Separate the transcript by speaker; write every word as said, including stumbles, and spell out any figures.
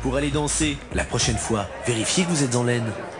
Speaker 1: pour aller danser. La prochaine fois, vérifiez que vous êtes en laine.